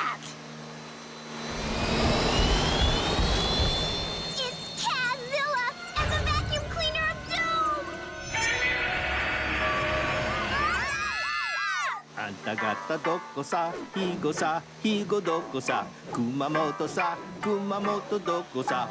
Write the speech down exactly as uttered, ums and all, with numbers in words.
It's Kazilla and the vacuum cleaner of doom! あんた方どこさ、ひごさ、ひごどこさ、熊本さ、熊本どこさ、